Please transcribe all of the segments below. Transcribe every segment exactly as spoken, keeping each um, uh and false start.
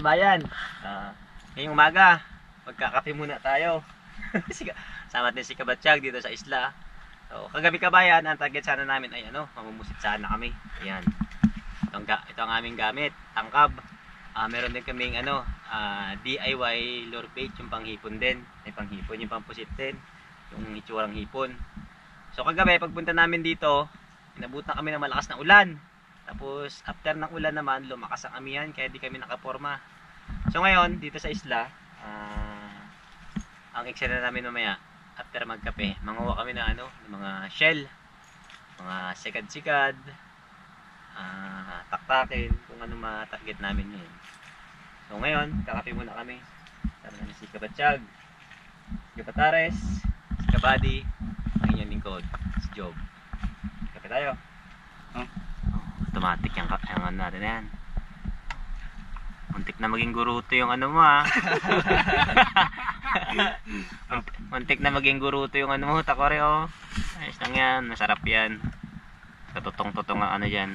kabayan, uh, ngayong umaga, magkakape muna tayo. Sama din si Kabatsyag dito sa isla. So, kagabi kabayan, ang target sana namin ay ano, mamumusit sana kami. Ayan. Ito ang, ito ang aming gamit, tangkab. Uh, meron din kaming ano, uh, D I Y lure bait, yung panghipon din. May panghipon, yung pampusit din. Yung itsurang hipon. So kagabi, pagpunta namin dito, inabutan kami ng malakas na ulan. Tapos after ng ulan naman, lumakas ang amihan, kaya di kami nakaporma. So ngayon, dito sa isla, uh, ang eksena namin mamaya, after magkape, manguha kami ng ano, ng mga shell, mga sikad-sikad, uh, taktakin, kung ano ma-target namin yun. So ngayon, kakape muna kami. Tara namin si Kabatsyag, si Kapatares, si Kabady, ang inyong lingkod, si Job. Kape tayo. Huh? Automatic yung, yung ano natin yan. Muntik na maging guruto yung ano mo ah. Muntik na maging guruto yung ano mo, takore oh. Ayos lang yan, masarap yan. Katutong-tutong ang ano dyan.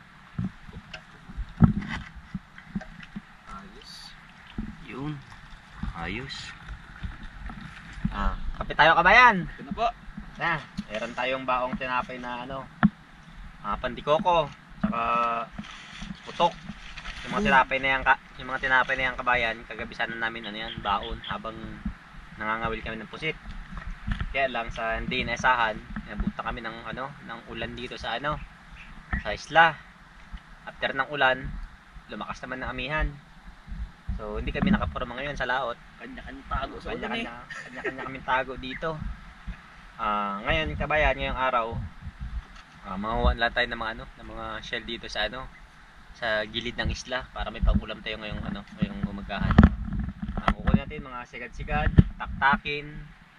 Ayos. Yun. Ayos. Ah, kape tayo kabayan. Ito na po. Na, meron tayong baong tinapay na ano, ah, pandikoko, saka putok. Yung mga tinapay na yan, yung mga tinapay na yan kabayan, kagabi sana namin ano yan, baon habang nangangawil kami ng pusit. Kaya lang sa hindi naisahan, nabuta kami ng ano, ng ulan dito sa ano, sa isla. After ng ulan, lumakas naman ng amihan. So hindi kami nakaporma ngayon sa laot. Kanya-kanya tago sa ulan eh. Kanya-kanya kami tago dito. Uh, ngayon kabayan, ngayong araw, uh, manguha lang tayo ng mga ano, ng mga shell dito sa ano, sa gilid ng isla para may pangulam tayo ngayong ano, ngayong umagahan. Ang uh, kukunin natin mga sigad-sigad, taktakin,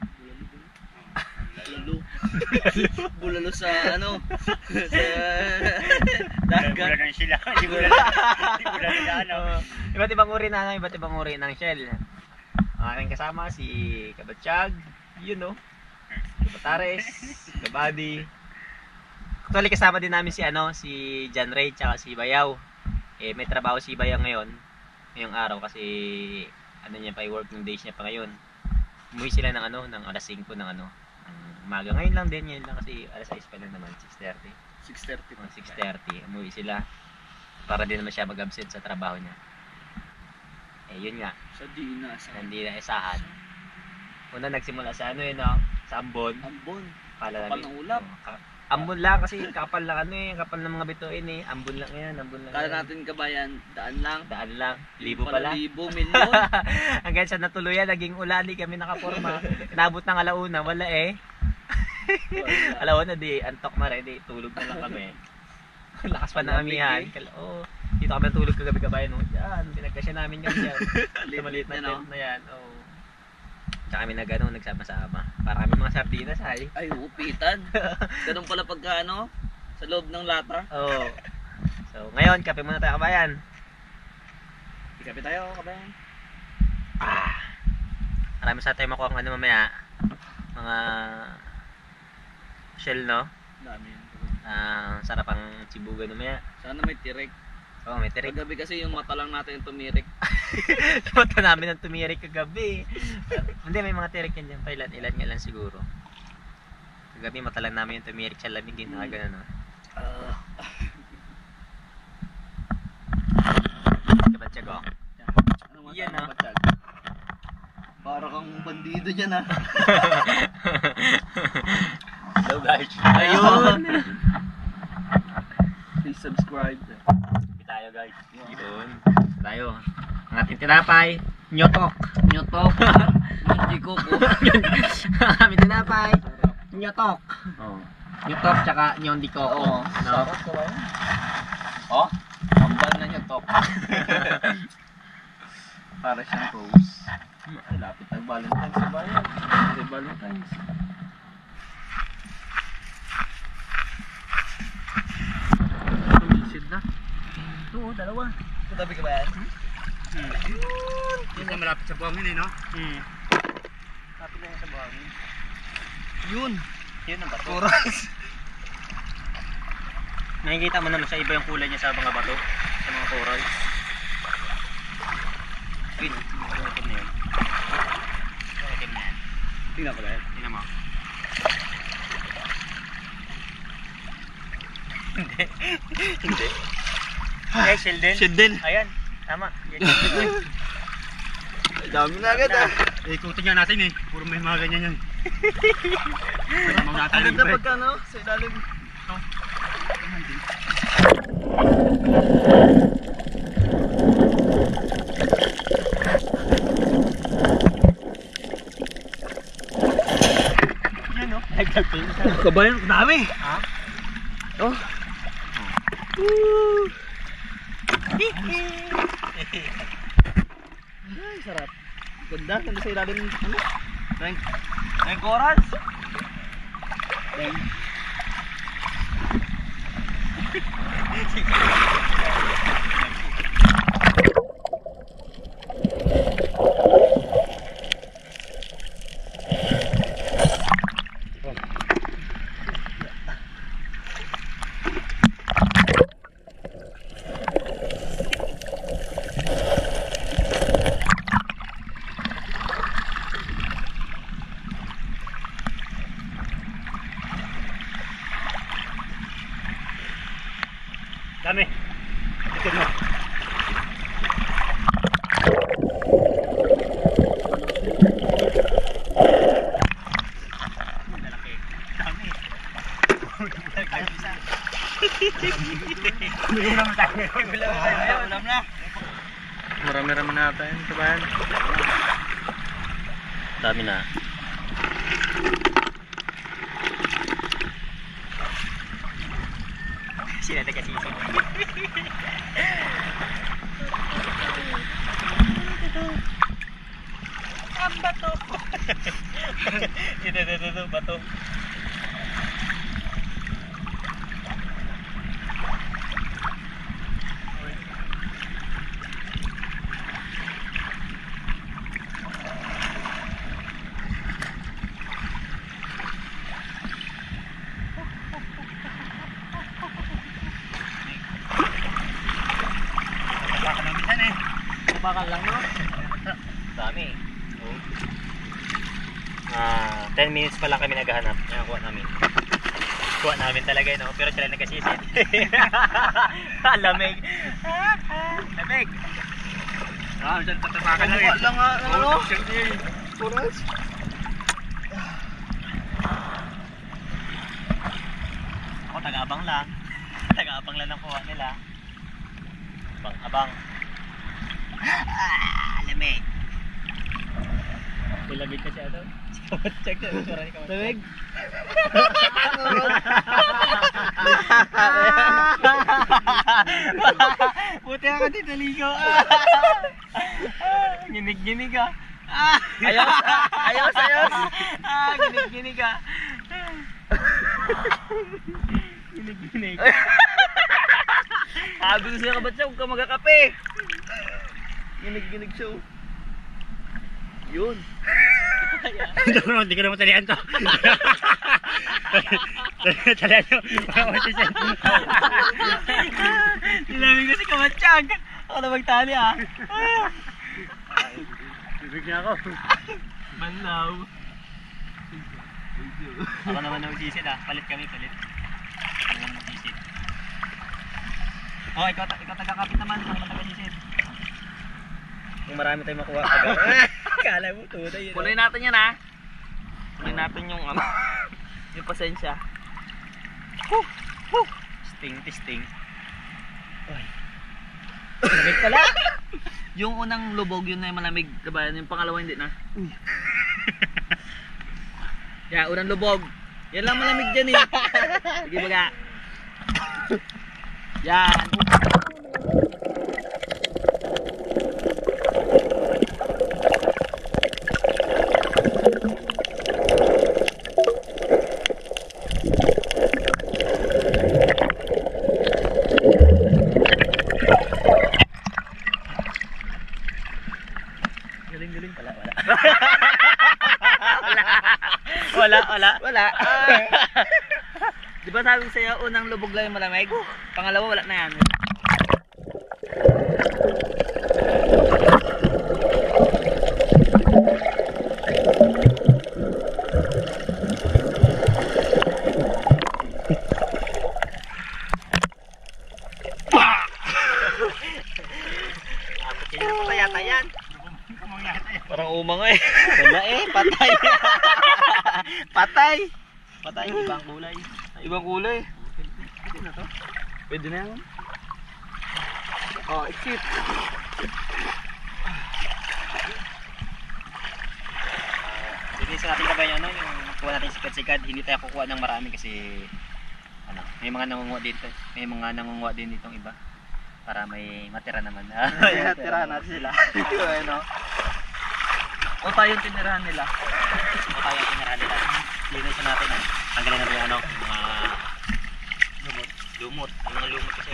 bulalo. Bulalo sa ano, sa dagat. Bulalo sila. Hindi bulalo. Hindi bulalo sa ano. Iba't ibang uri na, iba't ibang uri ng shell. Aking kasama si Kabatsyag, yun no. Kapatares, Kabady. Actually kasama din namin si ano, si John Ray tsaka si Bayaw. Eh may trabaho si Bayaw ngayon, ngayong araw kasi ano niya pa, working days niya pa ngayon. Umuwi sila ng ano, ng alas singko ng ano, ng umaga. Ngayon lang din, ngayon lang kasi alas sais pa lang naman, six thirty. six thirty. six thirty, umuwi sila para din naman siya mag-absent sa trabaho niya. Eh yun nga, sa di na sa hindi na isahan. Una nagsimula sa ano yun, no? Sa Ambon. Ambon. Pala kapal ng ulap. Oh, Ambon lang kasi kapal lang ano eh, kapal ng mga bituin eh. Ambon lang yan, Ambon lang. Kala natin kabayan, daan lang. Daan lang, libo pala. Libo, milyon. Hanggang sa natuluyan, naging ulali kami nakaporma. Inabot ng alauna, wala eh. Alauna di, antok na rin, di, tulog na lang kami. Lakas pa ng amihan. Oh, dito kami tulog kagabi kabayan. Oh, yan, pinagkasya namin yan dyan. Sa maliit na tent na yan. Oh. Tsaka kami nag, ano, nagsama-sama. Para kami mga sardinas ay. Ay, upitan. Ganun pala pagka ano, sa loob ng lata. Oo. Oh. So, ngayon, kape muna tayo kabayan. Kape tayo kabayan. Ah. Marami sa tayo makuha ang ano mamaya. Mga shell, no? Dami yun. Ah, sarap ang sibugan mamaya. Sana may tirik. Oo, oh, may tirik. Kagabi kasi yung mata lang natin yung tumirik. Mata namin ang tumirik kagabi. Hindi, may mga tirik yan dyan. Ilan, ilan nga lang siguro. Kagabi mata lang namin yung tumirik sa lamig. Yung naka gano'n, no? Uh, Kabatsyag, oh. Ano yan, no? Para kang bandido dyan, ha? Hello, guys. Ayun! Please subscribe. Tayo guys. Yun. Tayo. Ang ating tinapay, nyotok. Nyotok. Hindi ko po. Ang aming tinapay, nyotok. Oh. Nyotok tsaka nyondi ko. Oo. No? Oh, ambal na nyotok. Para siyang rose. Ay, lapit ng Valentine's sa bayan. Ay, Valentine's. Tumisid na. Oo, dalawa. Katabi ka ba yan? Hmm. Yun na malapit sa buhangin eh, no? Hmm. Lapit na yan sa buhangin. Yun. Yun ang bato. Oras. Nakikita mo naman sa iba yung kulay niya sa mga bato. Sa mga coral. Yun, yung itim na yun. Yung itim na yan. Tingnan ko dahil. Tingnan mo. Hindi. Hindi. Eh, shield din. Shield din. Ayan, tama. Yan, shield din. Ay, dami na agad ah. Eh, ikutin nga natin eh. Puro may mga ganyan yan. Mga Ang ganda pagka ano, sa ilalim. Yan o. Nagtagpil. Kabayan, dami. Ha? Oh. Ay, sarap. Ganda, ganda sa ilalim. Ano? Rank. Rank corals. Rank. Dami. Ikot mo. Malaki. Dami. Ulam tayo. Ulam tayo. Ulam na. Marami-rami na tayo, kabayan. Dami na. Sila taga-sisig. Ang bato. Ito, ito, ito, bato. Baka namin yan eh. Bakal lang no? Dami. Oh. Ah, ten minutes pa lang kami naghahanap. Nakakuha namin. Kuha namin talaga no, pero sila nagkasisid. Lamig. Lamig. Ah, dyan tatapakan lang eh. Mukha lang nga, ano? Oo, siyempre eh. Corals. Ako taga-abang lang. Taga-abang lang ang kuha nila. Abang-abang. Ah, lamig. May lamig kasi ano? Check na, sura ni Kamat. Lamig. Buti ako dito ligo. Ginig-ginig ah. Ayos, ayos, ayos. Ah, ginig-ginig ah. Ginig-ginig. Sabi ko sa'yo, kabatsya, huwag ka magkakape. Ginig-ginig siya. oh. Yun. Hindi ko naman, hindi ko naman talian to. Talian nyo. Mga otisan. Nilamig ko si Kamatsyag. Ako na magtali ah. Bibig niya ako. Manlaw. Ako naman na magsisid ah. Palit kami, palit. Ako naman magsisid. Oh, ikaw, ikaw taga-kapit naman. Ako naman taga-sisid. Kung marami tayong makuha agad. Kala mo, tunay yun. Punoy natin yan ha. Punoy natin yung ano. Yung pasensya. Huh! Huh! Sting, sting. Ay. Malamig pala. Yung unang lubog yun na yung malamig, kabayan. Yung pangalawa hindi na. Yan, unang lubog. Yan lang malamig dyan eh. Sige baga. Yan. Galing-galing pala, wala. Wala, wala. Wala. Di ba sabi ko sa'yo, unang lubog lang yung malamig? Pangalawa, wala na yan. mga eh. Wala eh, patay. Patay. Patay, ibang kulay. Ibang kulay. Pwede na to. Pwede na yan. Oh, exit. Sige sa ating kabayan, ano, yung kuha natin sikad-sikad, hindi tayo kukuha ng marami kasi ano, may mga nangunguha dito, may mga nangunguha din ditong iba para may matira naman. Ayan, tirahan natin sila. Ayun, no? O tayo yung tinirahan nila. O tayo yung tinirahan nila. Linisin natin, ah. Tanggalin natin yung ano, yung mga lumot. Lumot, yung mga lumot kasi.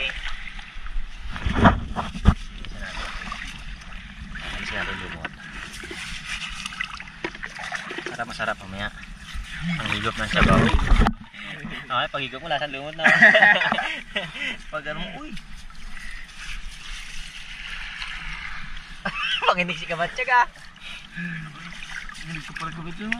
Linisin natin. Linisin natin yung lumot. Para masarap mamaya. Ang higop ng sabaw. Okay, pag higop mo lasang lumot na. Pag ano, uy. Panginig si Kabatsyag ah. Hindi ko pala gawin ito.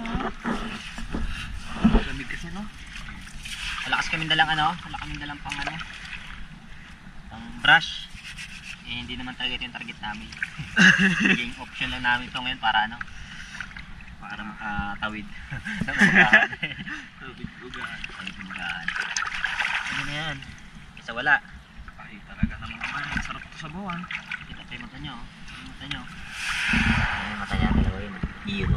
Lamig kasi, no? Malakas kami dalang ano, wala kami dalang pang ano, pang brush. Eh, hindi naman talaga ito yung target namin. Naging option lang namin ito ngayon para ano, para makatawid ng ugahan. Tubig ugaan. Tawid ng ugahan. Ano na yan? Kaysa wala. Ay, talaga naman naman. Sarap ito sa buwan. Kita pa yung mata nyo. Yung mata nyo. Ano yung mata niya? Tayoin. Hero.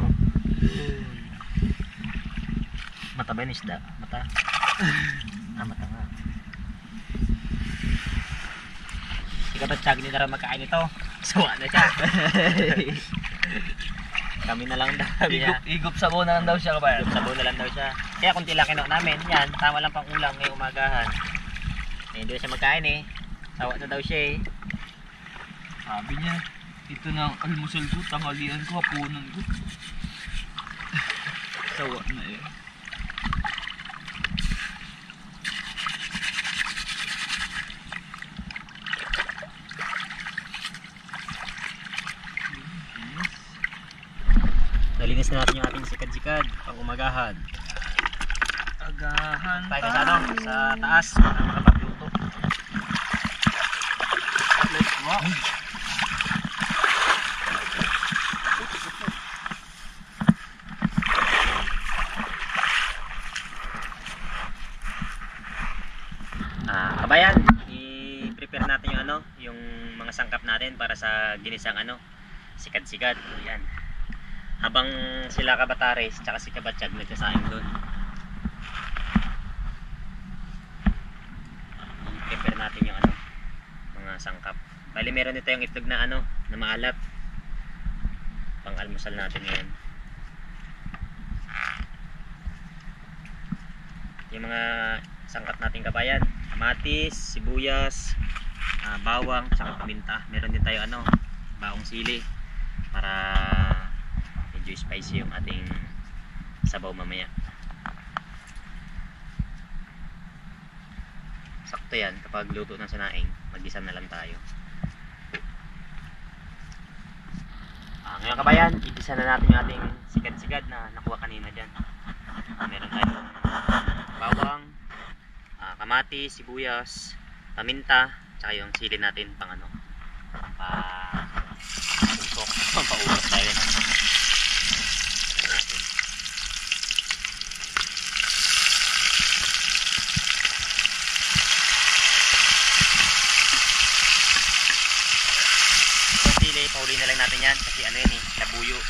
Mata ba yun isda? Mata? Ah, mata nga. Si Kabatsyag, hindi na rin magkain ito. Sawa na siya. Kami na lang daw. Sabi niya. Igop, igop sabaw na lang daw siya, kabayan. Igop sabaw na lang daw siya. Kaya kunti lang kinuha namin. Yan, tama lang pang ulam ngayong umagahan. Eh, hindi siya magkain eh. Sawa na daw siya eh. Sabi niya, ito na ang almusal ko, tanghalian ko, hapunan ko. Sawa na eh. Nalinis na natin yung ating sikad-sikad pang umagahan. Agahan Tayo na sa ano, sa taas para makapagluto. Let's go. Ah, kabayan, i-prepare natin yung ano, yung mga sangkap natin para sa ginisang ano, sikad-sikad. Yan. Habang sila Kabatares tsaka si Kabatsyag nagsasaing doon. I-prepare natin yung ano, mga sangkap. Bali meron dito yung itlog na ano, na maalat. Pang almusal natin ngayon. Yung mga sangkap natin kabayan, kamatis, sibuyas, uh, bawang, tsaka paminta. Meron din tayo ano, baong sili para medyo spicy yung ating sabaw mamaya. Sakto yan kapag luto ng sanaing, mag-isa na lang tayo. Ah, ngayon kabayan, igisa na natin yung ating sigad-sigad na nakuha kanina dyan. Meron tayong bawang, ah, kamatis, sibuyas, paminta, tsaka yung sili natin pang ano, pa usok, pampausok tayo na. Pauli na lang natin yan kasi ano yun eh, labuyo.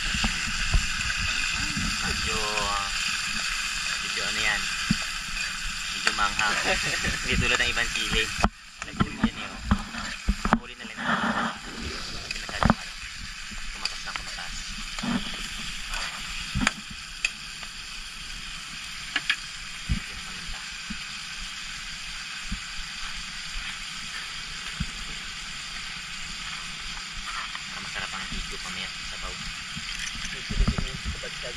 medyo medyo ano yan, medyo manghang. Hindi tulad ng ibang sili, labuyo yan eh. Pauli na lang natin, hindi masyadong ano, kumatas na kumatas. Masarap ang higop mamaya sa sabaw. Pwede yung kapatid.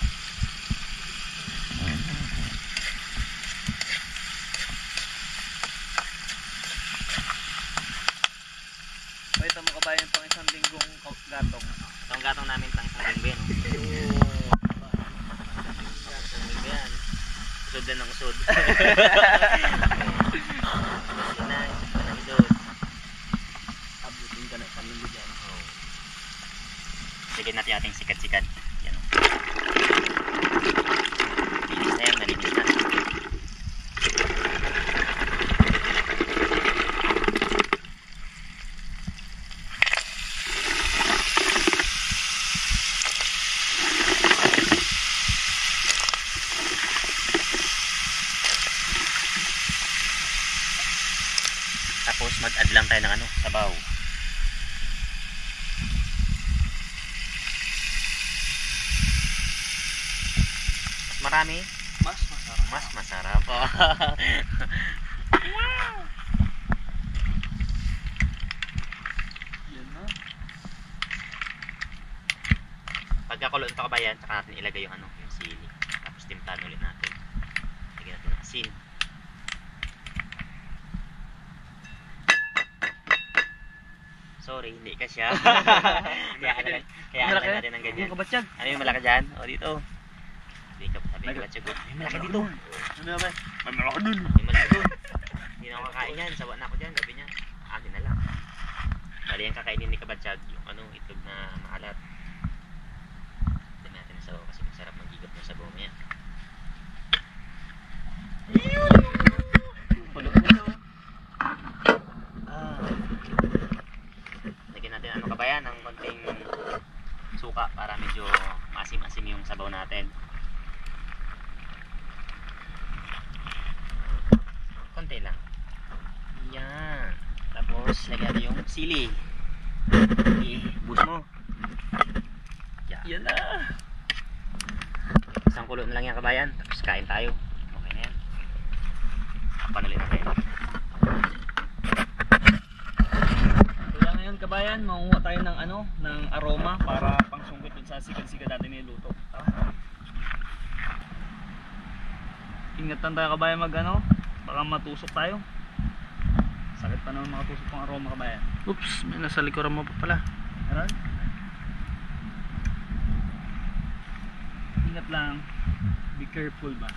Pakita mo kabayan pang isang linggong gatong. Ito ang gatong namin pang isang linggo yan. Isang linggo yan. Usod na ng usod. Usod na ng usod. Abutin ka na isang linggo dyan. Sige natin ating sikap. Tapos mag-add lang tayo ng ano, sabaw. Mas marami, Mas masarap. mas masarap. Yan na. Pagkakulo ito kabayan, saka natin ilagay yung ano, yung sili. Tapos timplahan ulit natin. Lagyan natin ng asin. Sorry, hindi ka siya. Kaya ano lang, kaya ano lang natin ng ganyan. Yung kabatyag. Ano yung malaki dyan? O dito. Hindi ka sabi ka ba tsagot? May malaki dito. Ano ba? May malaki dun. May malaki dun. Hindi na ako kakain yan. Sawa na ako dyan. Gabi niya. Amin na lang. Bali yung kakainin ni Kabatyag. Yung ano, itlog na maalat. Dami natin ng sabaw kasi masarap magigap ng sabaw niya. Pulo-pulo. Ah. Lagyan natin ano kabayan ng konting suka para medyo masim-asim yung sabaw natin. Konti lang. Yan. Tapos lagyan natin yung sili. I-boost mo. Yan. Yan na. Isang kulo na lang yan kabayan. Tapos kain tayo. Okay na yan. Panalit natin. Kaya ngayon kabayan, manguha tayo ng ano, ng aroma para pangsungkit dun sa sikat-sikat natin niluto. Tara. Ingatan tayo kabayan mag ano, baka matusok tayo. Sakit pa naman makatusok ng aroma kabayan. Oops, may nasa likuran mo pa pala. Meron? Ingat lang. Be careful ba?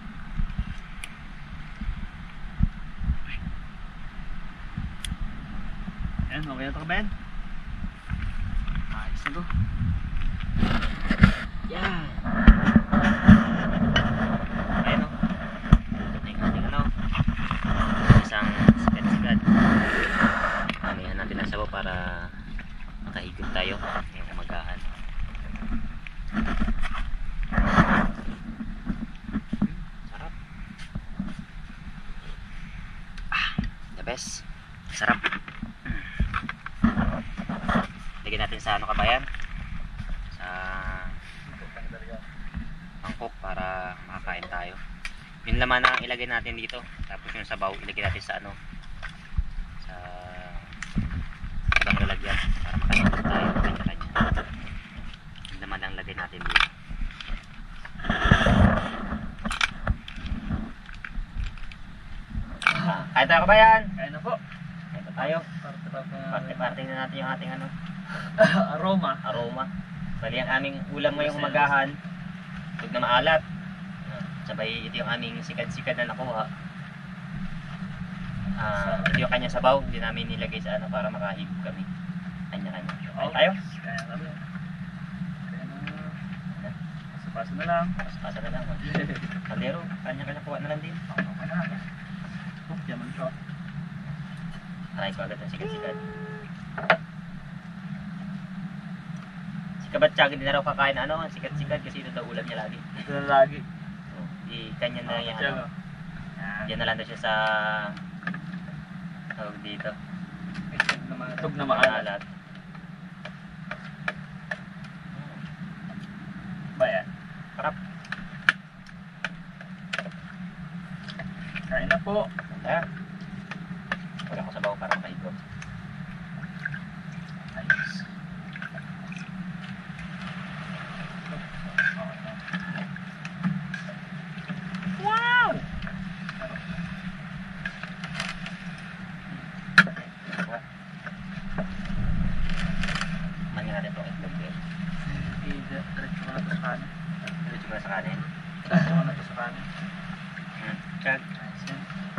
Ayan, okay na ito kabayan? Ayos na to. Yan. Ayan o. Ito na yung ating ano. Isang sikat-sikat. Anihan natin ang sabaw para makahigop tayo ngayong umagahan. Sarap. Ah, the best. Sarap. Lagyan natin sa ano kabayan? Sa mangkok para makakain tayo. Yung laman ang ilagay natin dito. Tapos yung sabaw ilagay natin sa ano? Sa ibang lalagyan para makain tayo kanya-kanya. Yung laman ang lagay natin dito. Kain tayo kabayan! Kaya na po. Kain tayo. Parte-parte Parte-parte na natin yung ating ano, aroma. aroma. Bali ang aming ulam ngayong umagahan. Tug na maalat. Sabay ito yung aming sikat-sikat na nakuha. Ah, ito yung kanya sabaw. Hindi namin nilagay sa ano para makahigop kami. Kanya-kanya. Okay tayo? Kaya na ba? Kaya na. Pasa-pasa na lang. Pasa na lang. Kaldero, kanya-kanya kuha na lang din. Okay na. Oh, yaman ko. Try ko agad ang sikat-sikat. Si Kabatyag hindi na raw kakain ano, sikat-sikat kasi ito daw ulam niya lagi. Ito na lagi. So, di kanya na yung ano. Yan. Diyan na lang daw siya sa tawag dito. Tug na maalat. Maalat. Bayan. Sarap. Kain na po. Ayan. Wala ko sabaw para makaigop. Ayos. Wow! Mangin natin itong itlog eh. I-diretso ko na to sa kanin. Diretso ko na sa kanin. Diretso ko na to sa kanin. Hmm. Chag. Ayos yan.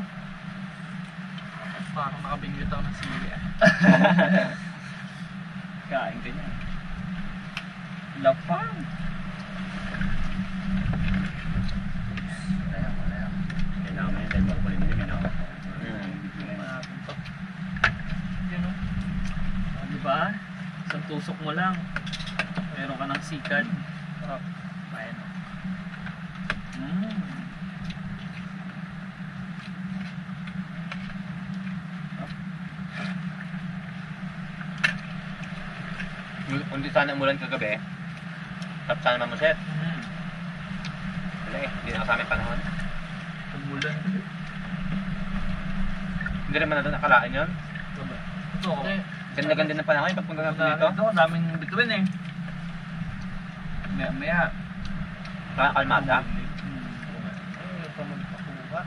Parang nakabingwit ako ng sili ah. Kain ka niya. Lapang! Kailangan mo yun dahil makukulit din yun ako. Hmm. Manapin to. Yun o. Oh, diba? Isang tusok mo lang. Meron ka ng sikat. Sarap. Kain o. Mmm. Kung di sana umulan kagabi, tapos sana mamuset. Hmm. Wala eh, hindi na kasama yung panahon. Umulan. Hindi naman natin nakalaan yun. Ito ako. Ganda-ganda ng panahon yung pagpunta natin dito. Ito, daming bituin eh. Maya, maya. Parang kalmada. Hmm. Ay, ito magpakuha.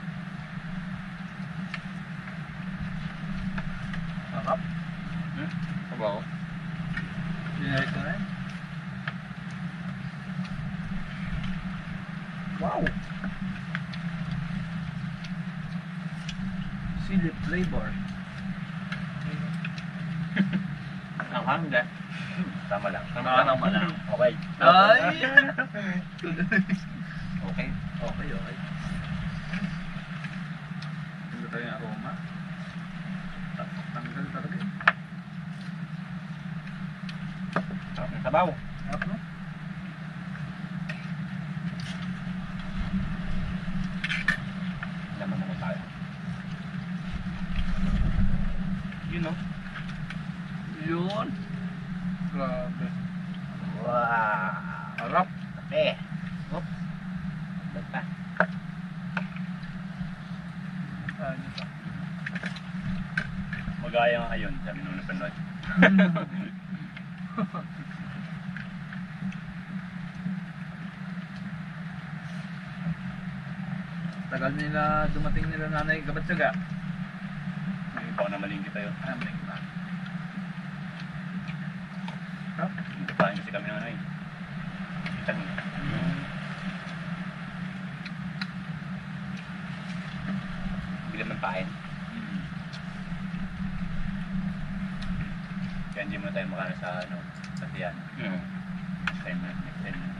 Sarap. Hmm? Sabaw. Sinari ko rin. Wow! Chili flavor. Ang harang dahil. Tama lang. Ah, tama lang. Okay. Ay! Okay. Okay, okay. Ano tayo yung aroma? Tak- Tanggal talaga eh. Sarap ng sabaw. Sarap, no? Laman ako tayo. Yun no? Yun. Grabe. Wow. Harap. Kape. Oop. Ba't pa? Ano pa? Magaya nga yun, sabi nung napanood. Tagal nila dumating nila nanay Kabatsaga. Hindi pa ako namaling kita yun. Ah, may iba. Nagpapain kasi kami ng ano eh. Kita mo. Bilang ng pain. Hmm. Kaya hindi muna tayo makana sa ano, sa tiyan. Hmm. Next time na, next time na.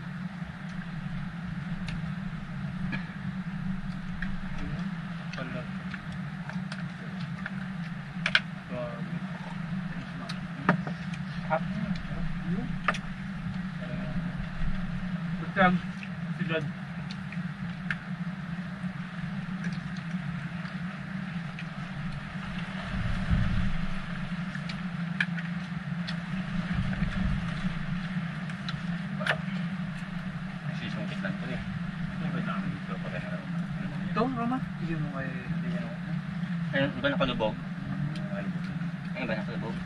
Pala. Grabe. Hap. Yun. Butang. Silad. Nagsisungkit lang ito eh. Ano ba namin dito pa rin ano? Ito, Roma. Bigyan mo kay... Ayun, iba nakalubog. Ayun, iba nakalubog.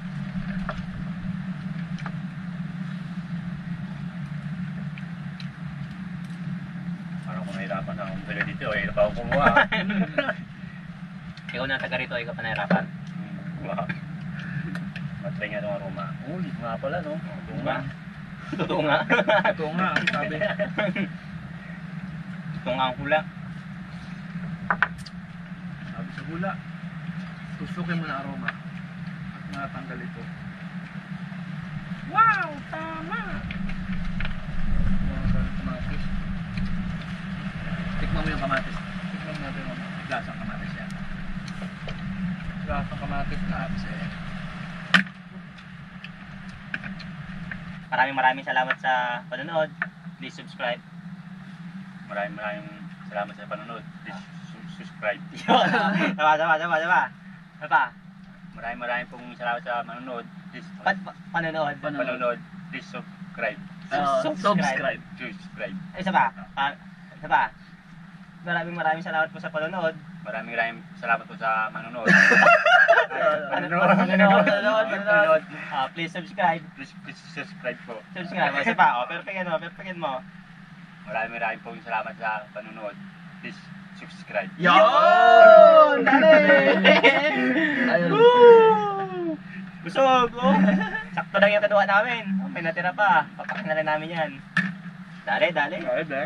Parang kung nahirapan na akong pala dito eh. Napako kumuha. Ikaw na taga rito, ikaw pa nahirapan. Wow. Matry nga itong aroma. Uy, nga pala no. Totoo nga. Totoo nga. Ito nga, ang sabi. Totoo nga ang hula. Sabi sa hula. Tusukin mo na aroma. At natanggal ito. Wow! Tama! Wow, sabi kamatis. Tikman mo yung kamatis. Tikman mo natin yung lasang kamatis yan. Lasang kamatis na abse. Maraming maraming salamat sa panonood. Please subscribe. Maraming maraming salamat sa panonood. Please su- subscribe. Sama, sama, sama, sama. Ano pa? Maraming maraming pong salamat sa manonood. Please Pa pa panonood. panonood. Please subscribe. Uh, subscribe. Subscribe. Ay, isa pa. Pa isa pa. Maraming maraming salamat po sa panonood. Maraming maraming salamat po sa manonood. Panonood, panonood, panonood, panonood. Ah, please subscribe. Please, please subscribe po. Subscribe. Isa pa. Oh, perfect ano, perfect mo. Maraming maraming pong salamat sa panonood. Please subscribe. Yun! Dali! Ayun. Woo! Busog! Oh. Sakto lang yung kaduha namin. Oh, may natira pa. Papakin na rin namin yan. Dali, dali. Ay, ba?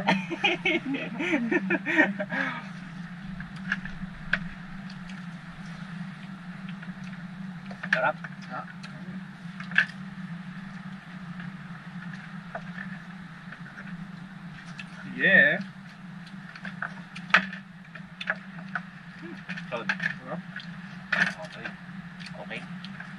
Sarap. Ah. Yeah. So, Sarap. okay. Okay.